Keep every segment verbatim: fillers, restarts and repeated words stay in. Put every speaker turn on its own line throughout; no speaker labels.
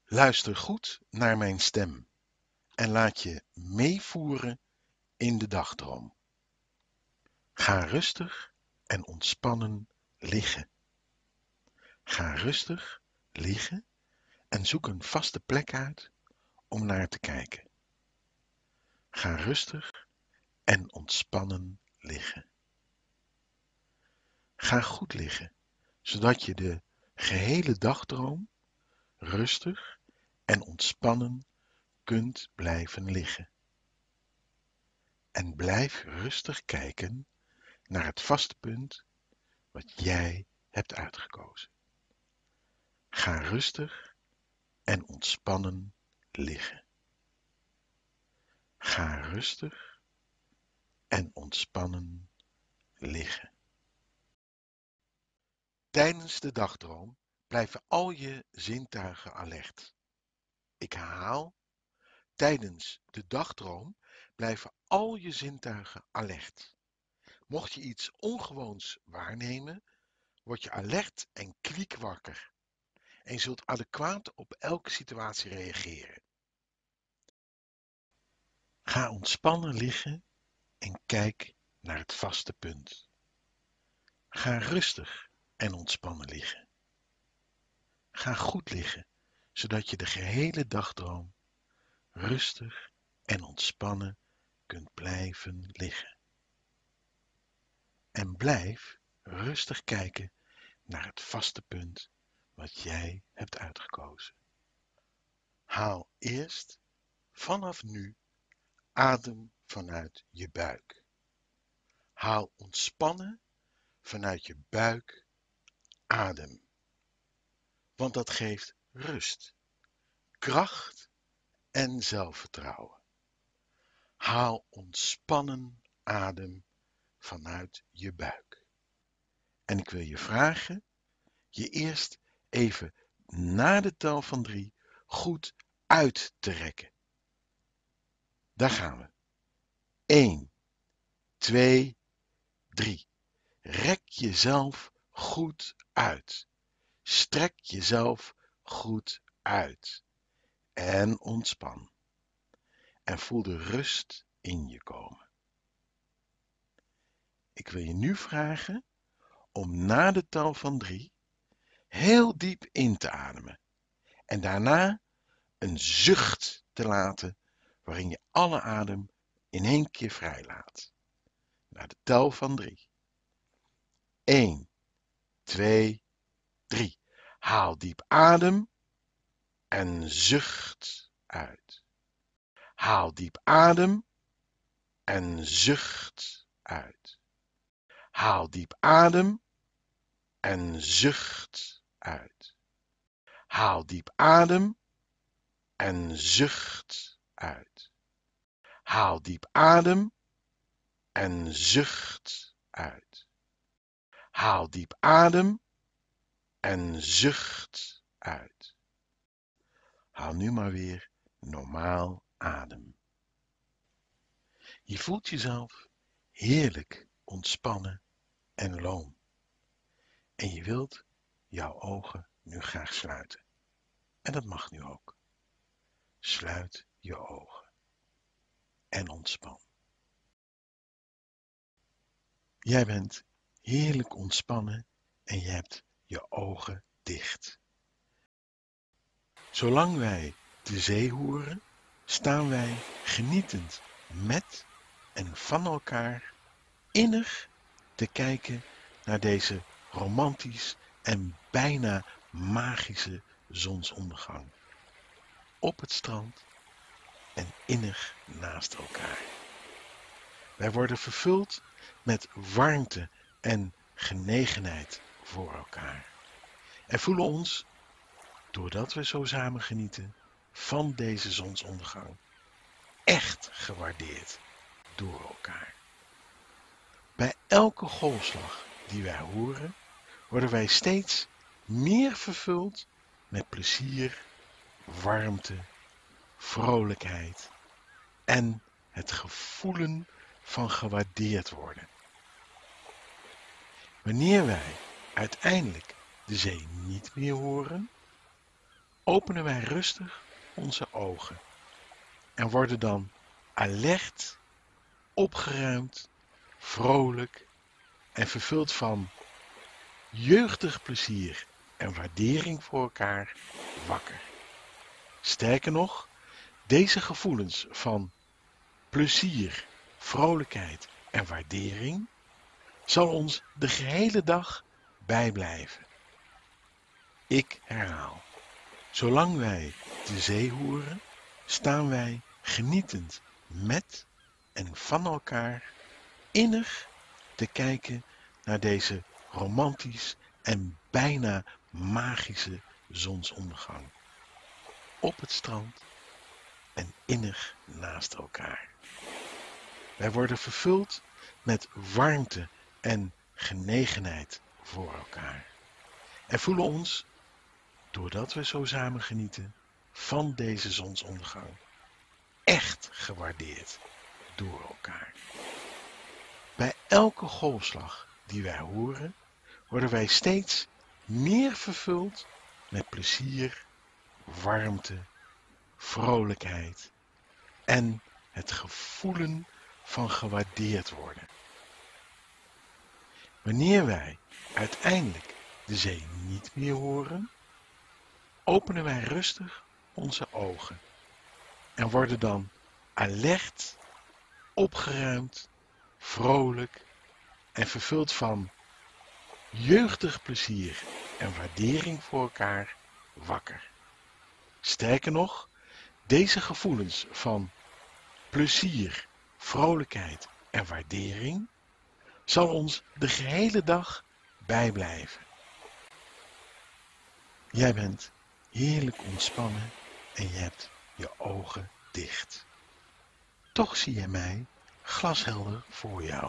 Luister goed naar mijn stem en laat je meevoeren in de dagdroom. Ga rustig en ontspannen liggen. Ga rustig liggen en zoek een vaste plek uit om naar te kijken. Ga rustig en ontspannen liggen. Ga goed liggen, zodat je de gehele dagdroom rustig en ontspannen kunt blijven liggen. En blijf rustig kijken naar het vaste punt wat jij hebt uitgekozen. Ga rustig en ontspannen liggen. Ga rustig en ontspannen liggen. Tijdens de dagdroom blijven al je zintuigen alert. Ik herhaal, tijdens de dagdroom blijven al je zintuigen alert. Mocht je iets ongewoons waarnemen, word je alert en kriekwakker en je zult adequaat op elke situatie reageren. Ga ontspannen liggen en kijk naar het vaste punt. Ga rustig en ontspannen liggen. Ga goed liggen, zodat je de gehele dagdroom rustig en ontspannen kunt blijven liggen. En blijf rustig kijken naar het vaste punt wat jij hebt uitgekozen. Haal eerst vanaf nu adem vanuit je buik. Haal ontspannen vanuit je buik adem. Want dat geeft rust, kracht en zelfvertrouwen. Haal ontspannen adem vanuit je buik. En ik wil je vragen je eerst even na de tel van drie goed uit te rekken. Daar gaan we. één, twee, drie. Rek jezelf goed uit. Strek jezelf goed uit. En ontspan. En voel de rust in je komen. Ik wil je nu vragen om na de tel van drie heel diep in te ademen. En daarna een zucht te laten waarin je alle adem in één keer vrijlaat. Naar de tel van drie. één, twee, drie. Haal diep adem en zucht uit. Haal diep adem en zucht uit. Haal diep adem en zucht uit. Haal diep adem en zucht uit. Haal diep adem en zucht uit. Haal diep adem en zucht uit. Haal nu maar weer normaal adem. Je voelt jezelf heerlijk ontspannen en loom. En je wilt jouw ogen nu graag sluiten. En dat mag nu ook. Sluit je ogen en ontspan. Jij bent heerlijk ontspannen en je hebt je ogen dicht. Zolang wij de zee horen, staan wij genietend met en van elkaar innig te kijken naar deze romantisch en bijna magische zonsondergang. Op het strand en innig naast elkaar. Wij worden vervuld met warmte en genegenheid voor elkaar. En voelen ons, doordat we zo samen genieten van deze zonsondergang, echt gewaardeerd door elkaar. Bij elke golfslag die wij horen, worden wij steeds meer vervuld met plezier, warmte, vrolijkheid en het gevoelen van gewaardeerd worden. Wanneer wij uiteindelijk de zee niet meer horen, openen wij rustig onze ogen en worden dan alert, opgeruimd, vrolijk en vervuld van jeugdig plezier en waardering voor elkaar wakker. Sterker nog, deze gevoelens van plezier, vrolijkheid en waardering zal ons de gehele dag bijblijven. Ik herhaal, zolang wij de zee horen, staan wij genietend met en van elkaar innig te kijken naar deze romantisch en bijna magische zonsondergang. Op het strand en innig naast elkaar. Wij worden vervuld met warmte en genegenheid voor elkaar. En voelen ons, doordat we zo samen genieten van deze zonsondergang, echt gewaardeerd door elkaar. Bij elke golfslag die wij horen, worden wij steeds meer vervuld met plezier, warmte, vrolijkheid en het gevoelen van gewaardeerd worden. Wanneer wij uiteindelijk de zee niet meer horen, openen wij rustig onze ogen en worden dan alert, opgeruimd, vrolijk en vervuld van jeugdig plezier en waardering voor elkaar wakker. Sterker nog, deze gevoelens van plezier, vrolijkheid en waardering zal ons de gehele dag bijblijven. Jij bent heerlijk ontspannen en je hebt je ogen dicht. Toch zie je mij glashelder voor jou.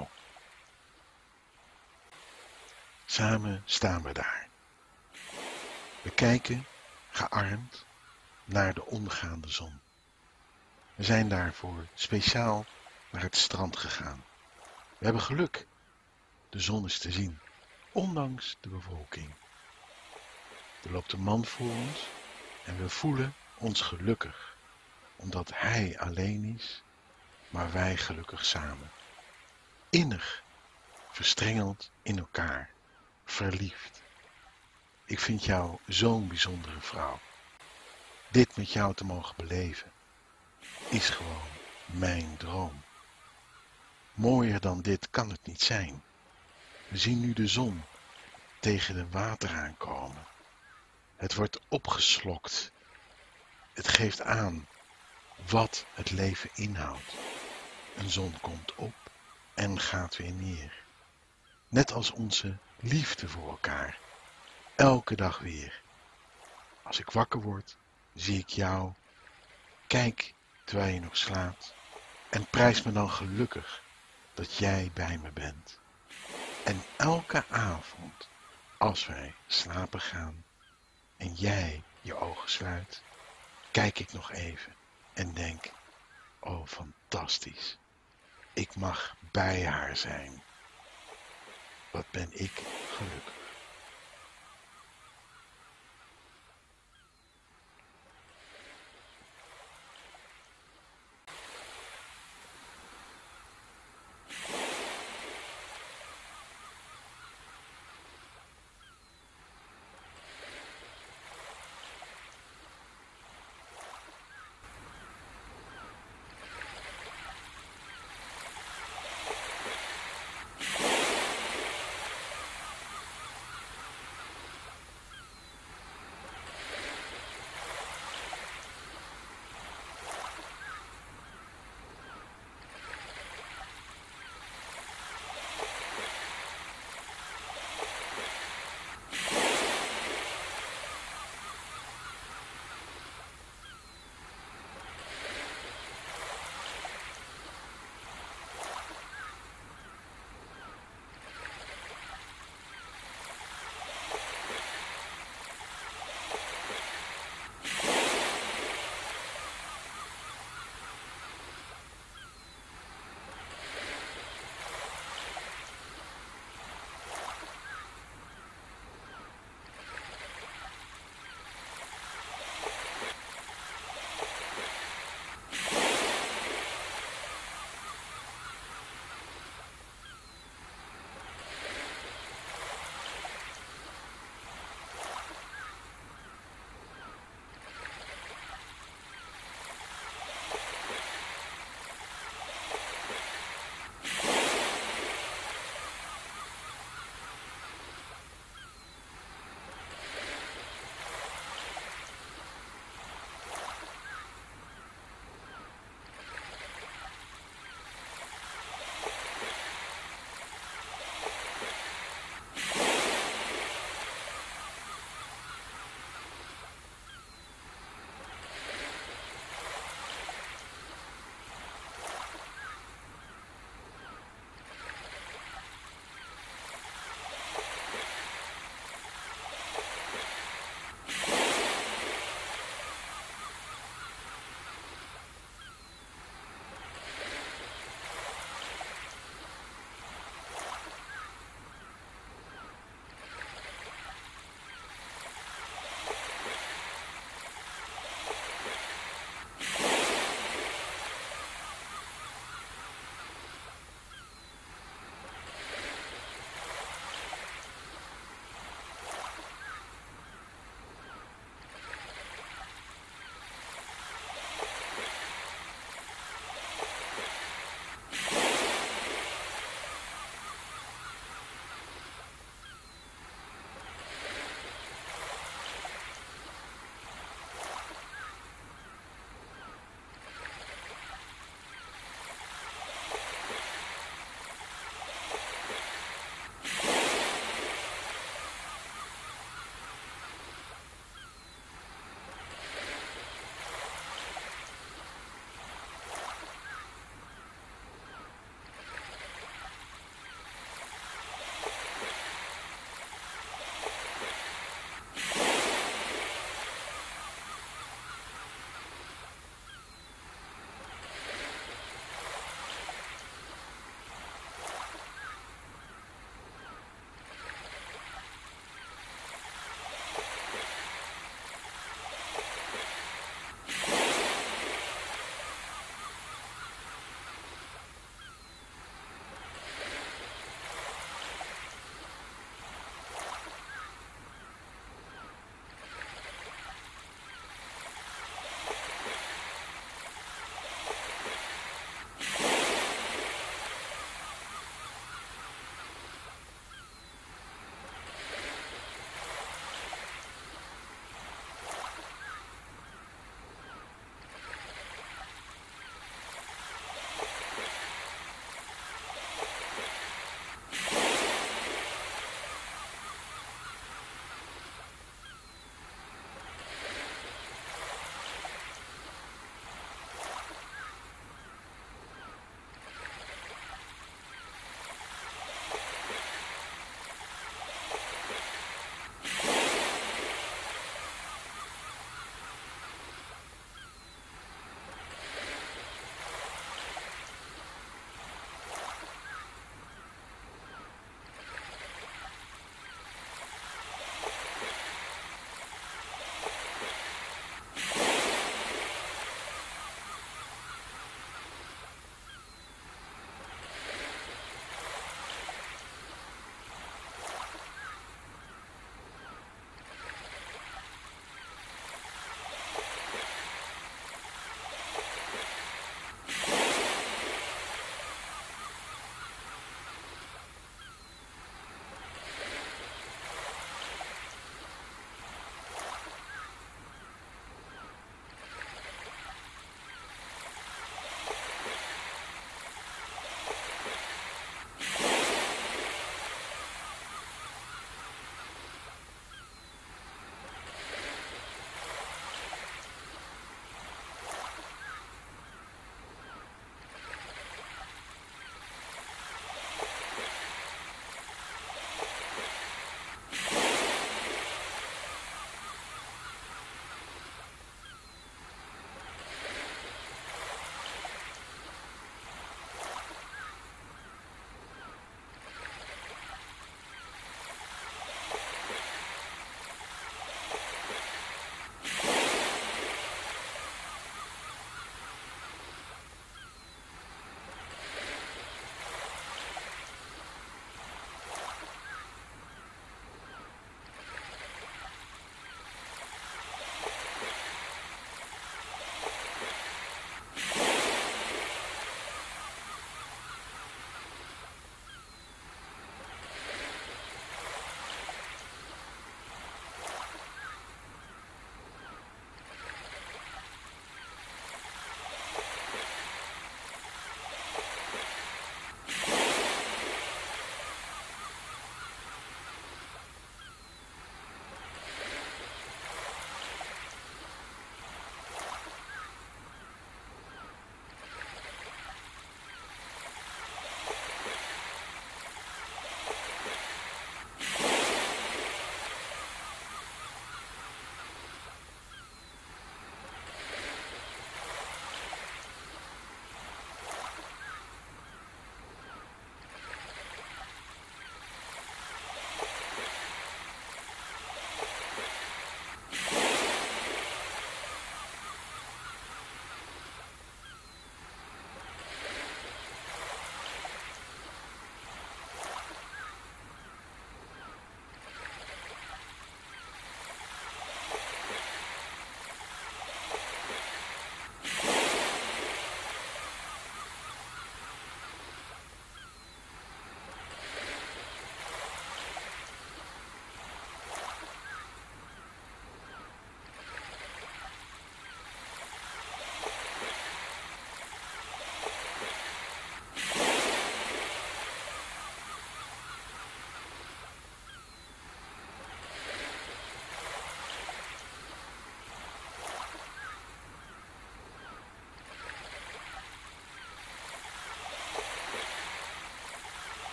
Samen staan we daar. We kijken gearmd naar de ondergaande zon. We zijn daarvoor speciaal naar het strand gegaan. We hebben geluk. De zon is te zien, ondanks de bewolking. Er loopt een man voor ons en we voelen ons gelukkig, omdat hij alleen is, maar wij gelukkig samen. Innig, verstrengeld in elkaar, verliefd. Ik vind jou zo'n bijzondere vrouw. Dit met jou te mogen beleven, is gewoon mijn droom. Mooier dan dit kan het niet zijn. We zien nu de zon tegen de water aankomen. Het wordt opgeslokt. Het geeft aan wat het leven inhoudt. Een zon komt op en gaat weer neer. Net als onze liefde voor elkaar. Elke dag weer. Als ik wakker word, zie ik jou. Kijk terwijl je nog slaapt. En prijs me dan gelukkig dat jij bij me bent. En elke avond, als wij slapen gaan en jij je ogen sluit, kijk ik nog even en denk, oh fantastisch, ik mag bij haar zijn. Wat ben ik gelukkig.